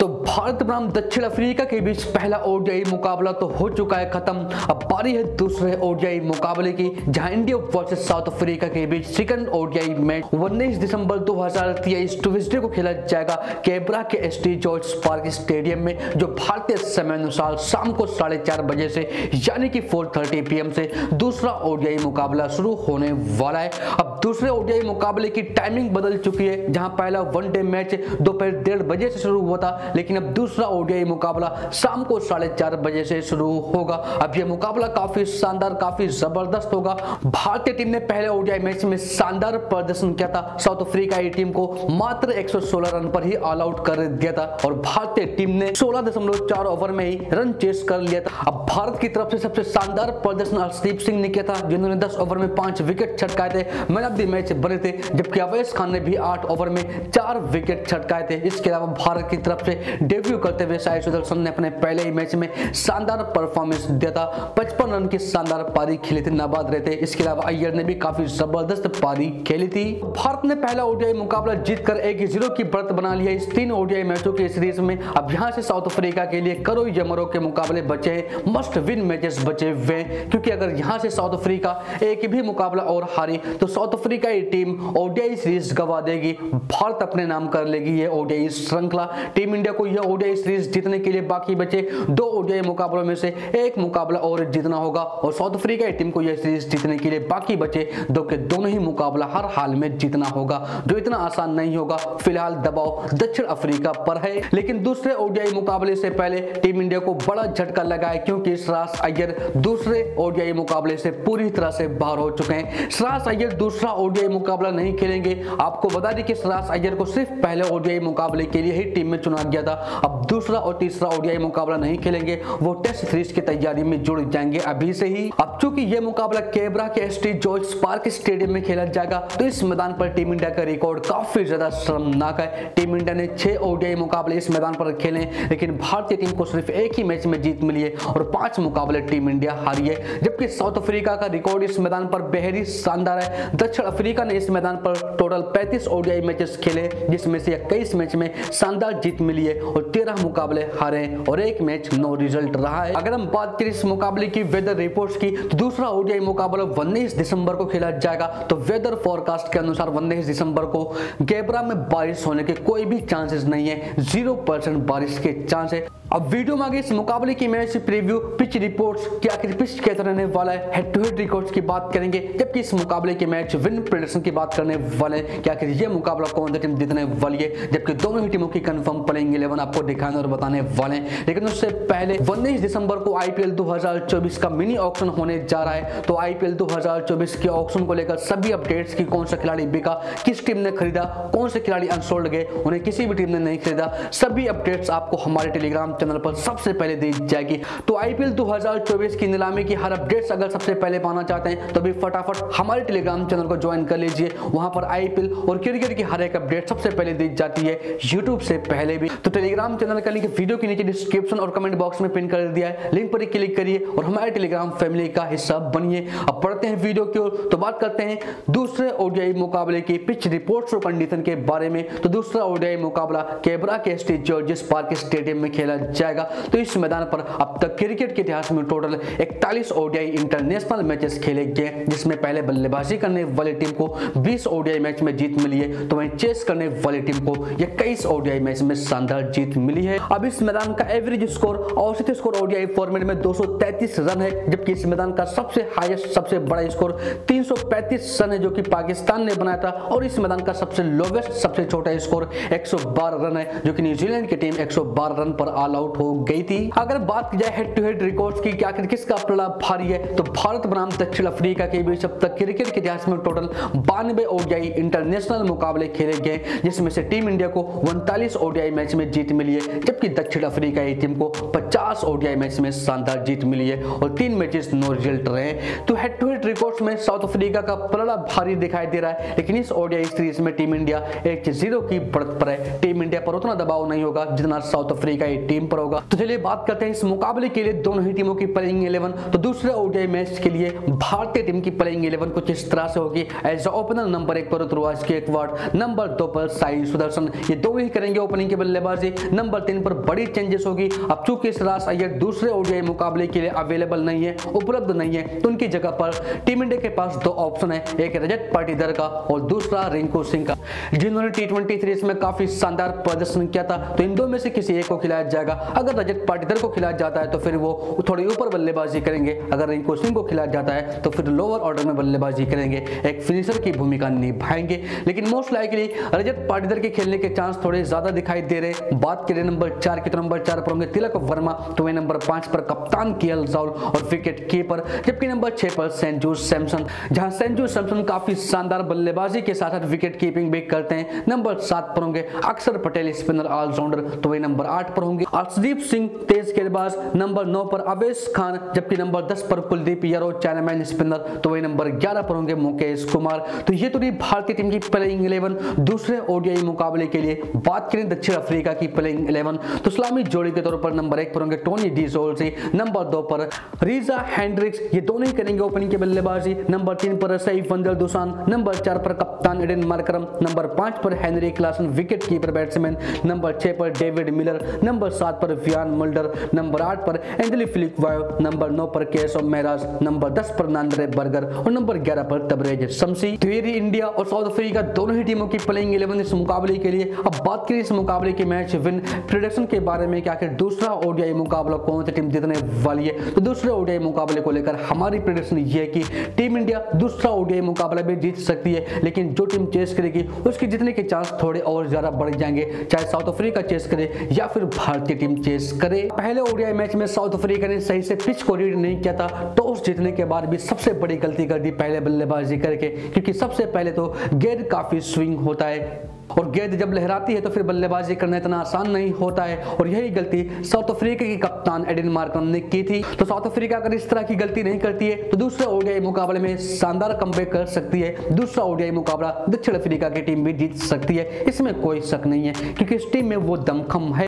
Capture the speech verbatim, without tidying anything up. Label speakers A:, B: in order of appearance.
A: भारत बनाम दक्षिण अफ्रीका के बीच पहला ओडीआई मुकाबला तो हो चुका है खत्म। अब बारी है दूसरे ओडीआई मुकाबले की, जहां इंडिया वर्सेस साउथ अफ्रीका के बीच सेकंड ओडीआई मैच उन्नीस दिसंबर दो हज़ार तेईस ट्यूसडे को खेला जाएगा कैबरा के एसटी जॉर्ज पार्क स्टेडियम में, जो भारतीय समय अनुसार शाम को साढ़े चार बजे से यानी कि चार तीस पी एम से दूसरा ओडीआई मुकाबला शुरू होने वाला है। अब दूसरे ओडीआई मुकाबले की टाइमिंग बदल चुकी है, जहां पहला वनडे मैच दोपहर डेढ़ बजे से शुरू हुआ था, लेकिन अब दूसरा ओडीआई मुकाबला शाम को साढ़े चार बजे से शुरू होगा। अब यह मुकाबला काफी शानदार, काफी जबरदस्त होगा। भारतीय टीम ने पहले ओडीआई मैच में शानदार प्रदर्शन किया था, साउथ अफ्रीकाई टीम को मात्र एक सौ सोलह रन पर ही ऑल आउट कर दिया था और भारतीय टीम ने सोलह दशमलव चार ओवर में ही रन चेस कर लिया था। अब भारत की तरफ से सबसे शानदार प्रदर्शन हरदीप सिंह ने किया था, जिन्होंने दस ओवर में पांच विकेट छटकाए थे, मैन ऑफ द मैच बने थे, जबकि अवैस खान ने भी आठ ओवर में चार विकेट छटकाए थे। इसके अलावा भारत की तरफ से डेब्यू करते हुए साई सुदर्शन ने अपने पहले ही मैच में शानदार परफॉर्मेंस दिया था, पचपन रन की शानदार पारी खेली थी, नाबाद रहे थे। इसके अलावा अय्यर ने भी काफी जबरदस्त पारी खेली थी। भारत ने पहला ओडीआई मुकाबला जीतकर एक जीरो की बढ़त बना लिया इस तीन ओडीआई मैचों की सीरीज में। अब यहां से साउथ अफ्रीका के लिए करो या मरो के मुकाबले बचे हैं, मस्ट विन मैचेस बचे हुए हैं, क्योंकि अगर यहां से साउथ अफ्रीका एक भी मुकाबला और हारी तो साउथ अफ्रीका की टीम ओडीआई सीरीज गवा देगी, भारत अपने नाम कर लेगी ये ओडीआई श्रृंखला। टीम इंडिया को यह ओडीआई सीरीज जीतने के लिए बाकी बचे दो ओडीआई मुकाबलों में से एक मुकाबला और जीतना होगा और साउथ अफ्रीका की टीम को यह सीरीज जीतने के लिए बाकी बचे दो के दोनों ही मुकाबला हर हाल में जीतना होगा, जो इतना आसान नहीं होगा। फिलहाल दबाव दक्षिण अफ्रीका पर है, लेकिन दूसरे ओडीआई मुकाबले से पहले टीम इंडिया को बड़ा झटका लगा है, क्योंकि श्रेयस अय्यर दूसरे ओडीआई मुकाबले से पूरी तरह से बाहर हो चुके हैं। श्रेयस अय्यर दूसरा ओडीआई मुकाबला नहीं खेलेंगे। आपको बता दें कि श्रेयस अय्यर को सिर्फ पहले ओडीआई मुकाबले के लिए ही टीम में चुना गया था। अब दूसरा और तीसरा ओडीआई मुकाबला नहीं खेलेंगे, वो टेस्ट सीरीज की तैयारी में जुड़ जाएंगे अभी से ही। अब चूंकि यह मुकाबला कैबरा के एसटी जॉर्ज पार्क स्टेडियम में खेला जाएगा, तो इस मैदान पर टीम इंडिया का रिकॉर्ड काफी ज्यादा शर्मनाक है। टीम इंडिया ने छह ओडीआई मुकाबले इस मैदान पर खेले, लेकिन भारतीय टीम को सिर्फ एक ही मैच में जीत मिली है और पांच मुकाबले टीम इंडिया हारी है, जबकि साउथ अफ्रीका का रिकॉर्ड इस मैदान पर बेहद ही शानदार है। दक्षिण अफ्रीका ने इस मैदान पर टोटल पैंतीस ओडीआई मैचेस खेले, जिसमें से इक्कीस मैच में शानदार जीत मिली है और तेरह मुकाबले हारे और एक मैच नो रिजल्ट रहा है। अगर हम बात करें इस मुकाबले की वेदर रिपोर्ट्स की, तो दूसरा ओडीआई मुकाबला उन्नीस दिसंबर को खेला जाएगा। तो वेदर फोरकास्ट के अनुसार उन्नीस दिसंबर को कैबरा में बारिश होने के कोई भी चांसेस नहीं है, जीरो परसेंट बारिश के चांस है। अब वीडियो में आगे इस मुकाबले की मैच प्रीव्यू, पिच रिपोर्ट्स, क्या पिच कैसा रहने वाला है, हेड टू हेड रिकॉर्ड्स की बात करेंगे, जबकि इस मुकाबले के मैच विन प्रेडिक्शन की बात करने वाले हैं, क्या ये मुकाबला कौन सी टीम जीतने वाली है, जबकि दोनों ही टीमों की कंफर्म प्लेइंग इलेवन आपको दिखाने और बताने वाले हैं। लेकिन उससे पहले उन्नीस दिसंबर को आईपीएल दो हज़ार चौबीस का मिनी ऑक्शन होने जा रहा है। तो आईपीएल दो हज़ार चौबीस के ऑक्शन को लेकर सभी अपडेट्स की, कौन सा खिलाड़ी बिका, किस टीम ने खरीदा, कौन से खिलाड़ी अनसोल्ड गए, उन्हें किसी भी टीम ने नहीं खरीदा, सभी अपडेट्स आपको हमारे टेलीग्राम चैनल पर सबसे पहले दी जाएगी। तो आईपीएल दो हज़ार चौबीस की नीलामी की हर अपडेट्स अगर सबसे पहले पाना चाहते हैं तो भी फटाफट हमारे टेलीग्राम चैनल को ज्वाइन कर लीजिए। वहां पर आईपीएल और क्रिकेट की हर एक अपडेट सबसे पहले दी जाती है, यूट्यूब से पहले भी। तो टेलीग्राम चैनल का लिंक वीडियो के नीचे डिस्क्रिप्शन और कमेंट बॉक्स में पिन कर दिया है, लिंक पर क्लिक करिए और हमारे टेलीग्राम फैमिली का हिस्सा बनिए। अब पढ़ते हैं वीडियो की ओर, तो बात करते हैं दूसरे ओडीआई मुकाबले की पिच रिपोर्ट्स और कंडीशन के बारे में। तो दूसरा ओडीआई मुकाबला कैबरा के एसटी जॉर्ज पार्क स्टेडियम में खेला जाएगा। तो इस मैदान पर अब तक क्रिकेट के इतिहास में टोटल इकतालीस ओडीआई इंटरनेशनल मैचेस खेले गए, जिसमें पहले बल्लेबाजी करने वाली टीम को बीस ओडीआई मैच में जीत मिली है, तो वहीं चेस करने वाली टीम को इक्कीस ओडीआई मैच में शानदार जीत मिली है। अब इस मैदान का एवरेज स्कोर, औसत स्कोर ओडीआई फॉर्मेट में दो सौ तैंतीस रन है, जबकि इस मैदान का सबसे हाईएस्ट, सबसे बड़ा स्कोर तीन सौ पैंतीस रन है, जो कि पाकिस्तान ने बनाया था। और इस मैदान का सबसे लोवेस्ट, सबसे छोटा स्कोर एक सौ बारह रन है, जो कि न्यूजीलैंड की टीम एक सौ बारह रन पर ऑल आउट हो गई थी। अगर बात की जाए हेड टू हेड रिकॉर्ड्स की, क्या किसका पलड़ा भारी है, तो भारत बनाम दक्षिण अफ्रीका के बीच अब तक क्रिकेट के इतिहास में टोटल बानवे ओडीआई इंटरनेशनल मुकाबले खेले गए, जिसमें से टीम इंडिया को उनतालीस ओडीआई मैच में जीत मिली है, जबकि दक्षिण अफ्रीका की टीम को पचास ओडीआई मैच में शानदार जीत मिली है और तीन मैचेस नो रिजल्ट रहे। तो हेड टू हेड रिकॉर्ड्स में साउथ अफ्रीका का पलड़ा भारी दिखाई दे रहा है, लेकिन इस ओडीआई सीरीज में टीम इंडिया एक जीरो की बढ़त पर है। टीम इंडिया पर उतना दबाव नहीं होगा जितना साउथ अफ्रीका की टीम पर होगा। तो चलिए बात करते हैं इस मुकाबले के लिए दोनों ही टीमों की प्लेइंग इलेवन। तो दूसरे ओडीआई मैच के लिए भारतीय टीम की प्लेइंग इलेवन कुछ इस तरह से होगी। एज ओपनर नंबर एक पर ध्रुवाज गायकवाड़, नंबर दो पर साई सुदर्शन, ये दो ही करेंगे ओपनिंग की बल्लेबाजी। नंबर तीन पर बड़ी चेंजेस होगी। अब चूंकि श्रेयस अय्यर दूसरे ओडीआई मुकाबले के लिए अवेलेबल नहीं है, उपलब्ध नहीं है, तो उनकी जगह पर टीम इंडिया के पास दो ऑप्शन है, एक रजत पाटीदार का और दूसरा रिंकू सिंह का, जिन्होंने टी ट्वेंटी सीरीज में काफी शानदार प्रदर्शन किया था। तो इन दो में से किसी एक को खिलाया जाएगा। अगर रजत पाटीदार को खिलाया जाता है तो फिर वो थोड़ी ऊपर बल्लेबाजी करेंगे, अगर रिंकू सिंह को खिलाया जाता है तो फिर लोअर ऑर्डर में बल्लेबाजी करेंगे, एक फिनिशर की भूमिका निभाएंगे। लेकिन मोस्ट लाइकली रजत पाटीदार के खेलने के चांस थोड़े ज्यादा दिखाई दे रहे। बात करें नंबर चार की, तो नंबर चार पर होंगे तिलक वर्मा, तो वे नंबर पांच पर कप्तान केएल राहुल और विकेट कीपर, जबकि नंबर छह पर संजू सैमसन, जहां संजू सैमसन काफी शानदार बल्लेबाजी के साथ साथ विकेट कीपिंग भी करते हैं। नंबर सात पर होंगे अक्षर पटेल, स्पिनर ऑलराउंडर, तो वे नंबर आठ पर होंगे अर्शदीप सिंह, तेज गेंदबाज, नंबर नौ पर अवेश खान, जबकि नंबर दस पर कुलदीप यादव, चाइनामैन स्पिनर, तो वे नंबर ग्यारह पर होंगे मुकेश कुमार। तो ये तो रही भारतीय टीम की प्लेइंग इलेवन दूसरे ओडीआई मुकाबले के लिए। बात करें दक्षिण अफ्रीका की प्लेइंग इलेवन, तो सलामी जोड़ी के तौर पर नंबर एक पर होंगे टोनी डिसोल्सी, नंबर दो पर रीजा हेंड्रिक्स, ये दोनों ही करेंगे ओपनिंग की बल्लेबाजी। नंबर तीन पर सईफ वंदल दुसान, नंबर चार पर कप्तान एडन मार्करम, नंबर पांच पर Heinrich Klaasen, wicket keeper batsman, number छह पर डेविड मिलर, नंबर सात पर वियान मुल्डर, नंबर आठ पर एंजेली फिलिप वायो, नंबर नौ पर केशव महराज, नंबर दस पर नांद्रे बर्गर और नंबर ग्यारह पर तबरेज शमसी। तो ये इंडिया और साउथ अफ्रीका दोनों ही टीमों की प्लेइंग इलेवन इस मुकाबले के लिए। अब बात करें इस मुकाबले के मैच विन प्रेडिक्शन के बारे में कि आखिर दूसरा ओडीआई मुकाबला कौन सी टीम जीतने वाली है। तो दूसरे ओडीआई मुकाबले को लेकर हमारी प्रेडिक्शन ये है कि टीम इंडिया दूसरा ओडीआई मुकाबला भी जीत सकती है, लेकिन जो टीम चेस करेगी उसके जीतने के चांस थोड़े और ज्यादा बढ़ जाएंगे, चाहे साउथ अफ्रीका चेस करे या फिर भारतीय टीम चेस करे। पहले ओडीआई मैच में साउथ अफ्रीका ने सही से पिच को रीड नहीं किया था, टॉस जीतने के बाद भी सबसे बड़ी गलती कर दी पहले बल्लेबाजी करके, क्योंकि सबसे पहले तो गेंद काफी स्विंग होता है और गेंद जब लहराती है तो फिर बल्लेबाजी करना इतना आसान नहीं होता है, और यही गलती साउथ अफ्रीका की कप्तान एडन मार्करम ने की थी। तो साउथ अफ्रीका अगर इस तरह की गलती नहीं करती है तो दूसरे ओडीआई मुकाबले में शानदार कमबैक कर सकती है। दूसरा ओडीआई मुकाबला दक्षिण अफ्रीका की टीम भी जीत सकती है, इसमें कोई शक नहीं है, क्योंकि इस टीम में वो दमखम है।